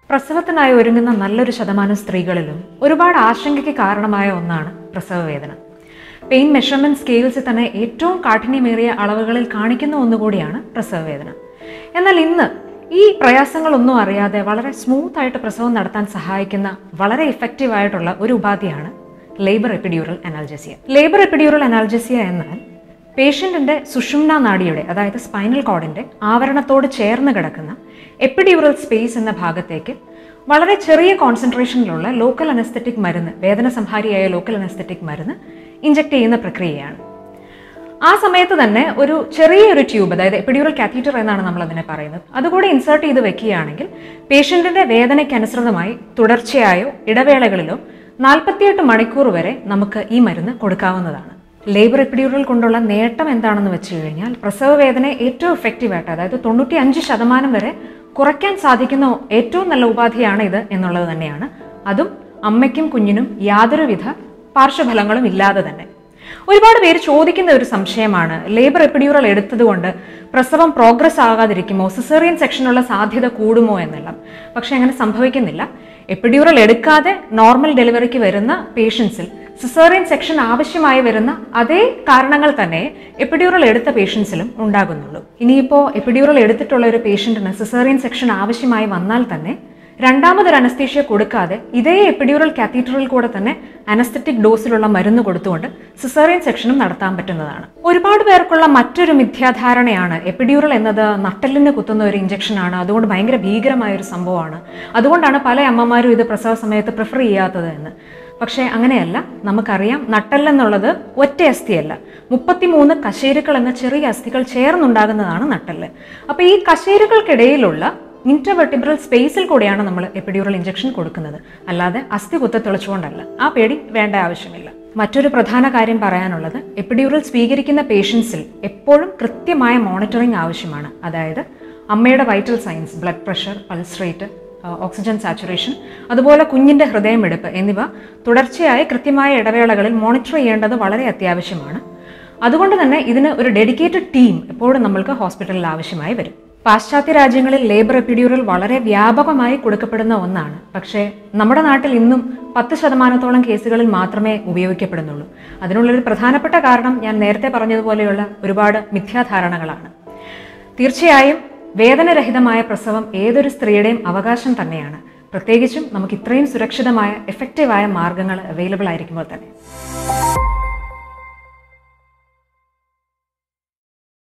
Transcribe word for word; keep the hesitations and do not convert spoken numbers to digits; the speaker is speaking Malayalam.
പ്രസവത്തിനായി ഒരുങ്ങുന്ന നല്ലൊരു ശതമാനം സ്ത്രീകളിലും ഒരുപാട് ആശങ്കയ്ക്ക് കാരണമായ ഒന്നാണ് പ്രസവവേദന. പെയിൻ മെഷർമെന്റ് സ്കെയിൽസിൽ തന്നെ ഏറ്റവും കാഠിന്യമേറിയ അളവുകളിൽ കാണിക്കുന്ന ഒന്നുകൂടിയാണ് പ്രസവവേദന. എന്നാൽ ഇന്ന് ഈ പ്രയാസങ്ങളൊന്നും അറിയാതെ വളരെ സ്മൂത്ത് ആയിട്ട് പ്രസവം നടത്താൻ സഹായിക്കുന്ന വളരെ ഇഫക്റ്റീവ് ആയിട്ടുള്ള ഒരു ഉപാധിയാണ് labour epidural analgesia. Labour epidural analgesia എന്നാൽ പേഷ്യന്റിന്റെ സുഷുമ്ന നാഡിയുടെ അതായത് സ്പൈനൽ കോഡിന്റെ ആവരണത്തോട് ചേർന്ന് കിടക്കുന്ന എപ്പിഡ്യൂറൽ സ്പേസ് എന്ന ഭാഗത്തേക്ക് വളരെ ചെറിയ കോൺസെൻട്രേഷനിലുള്ള ലോക്കൽ അനസ്തെറ്റിക് മരുന്ന്, വേദന സംഹാരിയായ ലോക്കൽ അനസ്തെറ്റിക് മരുന്ന് ഇഞ്ചെക്ട് ചെയ്യുന്ന പ്രക്രിയയാണ്. ആ സമയത്ത് തന്നെ ഒരു ചെറിയൊരു ട്യൂബ്, അതായത് എപ്പിഡ്യൂറൽ കാത്തീറ്റർ എന്നാണ് നമ്മൾ അതിനെ പറയുന്നത്, അതുകൂടെ ഇൻസേർട്ട് ചെയ്ത് വെക്കുകയാണെങ്കിൽ പേഷ്യന്റിന്റെ വേദനയ്ക്ക് അനുസൃതമായി തുടർച്ചയായോ ഇടവേളകളിലോ നാൽപ്പത്തിയെട്ട് മണിക്കൂർ വരെ നമുക്ക് ഈ മരുന്ന് കൊടുക്കാവുന്നതാണ്. ലേബർ എപ്പിഡ്യൂറൽ കൊണ്ടുള്ള നേട്ടം എന്താണെന്ന് വെച്ച് കഴിഞ്ഞാൽ പ്രസവ വേദനയെ ഏറ്റവും എഫക്റ്റീവായിട്ട്, അതായത് തൊണ്ണൂറ്റി അഞ്ച് ശതമാനം വരെ കുറയ്ക്കാൻ സാധിക്കുന്ന ഏറ്റവും നല്ല ഉപാധിയാണ് ഇത് എന്നുള്ളത് തന്നെയാണ്. അതും അമ്മയ്ക്കും കുഞ്ഞിനും യാതൊരുവിധ പാർശ്വഫലങ്ങളും ഇല്ലാതെ തന്നെ. ഒരുപാട് പേര് ചോദിക്കുന്ന ഒരു സംശയമാണ്, ലേബർ എപ്പിഡ്യൂറൽ എടുത്തതുകൊണ്ട് പ്രസവം പ്രോഗ്രസ് ആകാതിരിക്കുമോ, സിസേറിയൻ സെക്ഷനുള്ള സാധ്യത കൂടുമോ എന്നെല്ലാം. പക്ഷെ അങ്ങനെ സംഭവിക്കുന്നില്ല. എപ്പിഡ്യൂറൽ എടുക്കാതെ നോർമൽ ഡെലിവറിക്ക് വരുന്ന പേഷ്യൻസിൽ സിസേറിയൻ സെക്ഷൻ ആവശ്യമായി വരുന്ന അതേ കാരണങ്ങൾ തന്നെ എപ്പിഡ്യൂറൽ എടുത്ത പേഷ്യൻസിലും ഉണ്ടാകുന്നുള്ളൂ. ഇനിയിപ്പോൾ എപ്പിഡ്യൂറൽ എടുത്തിട്ടുള്ള ഒരു പേഷ്യന്റിന് സിസേറിയൻ സെക്ഷൻ ആവശ്യമായി വന്നാൽ തന്നെ രണ്ടാമതൊരു അനസ്തീഷ്യ കൊടുക്കാതെ ഇതേ എപ്പിഡ്യൂറൽ കാത്തീറ്ററിൽ കൂടെ തന്നെ അനസ്തെറ്റിക് ഡോസിലുള്ള മരുന്ന് കൊടുത്തുകൊണ്ട് സിസേറിയൻ സെക്ഷനും നടത്താൻ പറ്റുന്നതാണ്. ഒരുപാട് പേർക്കുള്ള മറ്റൊരു മിഥ്യാധാരണയാണ് എപ്പിഡ്യൂറൽ എന്നത് നട്ടെല്ലിന് കുത്തുന്ന ഒരു ഇഞ്ചക്ഷനാണ്, അതുകൊണ്ട് ഭയങ്കര ഭീകരമായ ഒരു സംഭവമാണ്, അതുകൊണ്ടാണ് പല അമ്മമാരും ഇത് പ്രസവ സമയത്ത് പ്രിഫർ ചെയ്യാത്തത് എന്ന്. പക്ഷേ അങ്ങനെയല്ല. നമുക്കറിയാം, നട്ടെല്ലെന്നുള്ളത് ഒറ്റ അസ്ഥിയല്ല, മുപ്പത്തിമൂന്ന് കശേരുക്കൾ എന്ന ചെറിയ അസ്ഥികൾ ചേർന്നുണ്ടാകുന്നതാണ് നട്ടെല്ല്. അപ്പോൾ ഈ കശേരുക്കൾക്കിടയിലുള്ള ഇന്റർവെർട്ടിബ്രൽ സ്പേസിൽ കൂടെയാണ് നമ്മൾ എപ്പിഡ്യൂറൽ ഇഞ്ചക്ഷൻ കൊടുക്കുന്നത്, അല്ലാതെ അസ്ഥി കുത്തിത്തുളച്ചുകൊണ്ടല്ല. ആ പേടി വേണ്ട ആവശ്യമില്ല. മറ്റൊരു പ്രധാന കാര്യം പറയാനുള്ളത്, എപ്പിഡ്യൂറൽ സ്വീകരിക്കുന്ന പേഷ്യൻസിൽ എപ്പോഴും കൃത്യമായ മോണിറ്ററിംഗ് ആവശ്യമാണ്. അതായത് അമ്മയുടെ vital signs, blood pressure, pulse rate, oxygen saturation, അതുപോലെ കുഞ്ഞിൻ്റെ ഹൃദയമിടിപ്പ് എന്നിവ തുടർച്ചയായ കൃത്യമായ ഇടവേളകളിൽ മോണിറ്റർ ചെയ്യേണ്ടത് വളരെ അത്യാവശ്യമാണ്. അതുകൊണ്ട് തന്നെ ഇതിന് ഒരു ഡെഡിക്കേറ്റഡ് ടീം എപ്പോഴും നമ്മൾക്ക് ഹോസ്പിറ്റലിൽ ആവശ്യമായി വരും. പാശ്ചാത്യ രാജ്യങ്ങളിൽ ലേബർ എപ്പിഡ്യൂറൽ വളരെ വ്യാപകമായി കൊടുക്കപ്പെടുന്ന ഒന്നാണ്. പക്ഷേ നമ്മുടെ നാട്ടിൽ ഇന്നും പത്ത് ശതമാനത്തോളം കേസുകളിൽ മാത്രമേ ഉപയോഗിക്കപ്പെടുന്നുള്ളൂ. അതിനുള്ളൊരു പ്രധാനപ്പെട്ട കാരണം ഞാൻ നേരത്തെ പറഞ്ഞതുപോലെയുള്ള ഒരുപാട് മിഥ്യാധാരണകളാണ്. തീർച്ചയായും വേദനരഹിതമായ പ്രസവം ഏതൊരു സ്ത്രീയുടെയും അവകാശം തന്നെയാണ്. പ്രത്യേകിച്ചും നമുക്ക് ഇത്രയും സുരക്ഷിതമായ എഫക്റ്റീവായ മാർഗങ്ങൾ അവൈലബിൾ ആയിരിക്കുമ്പോൾ തന്നെ.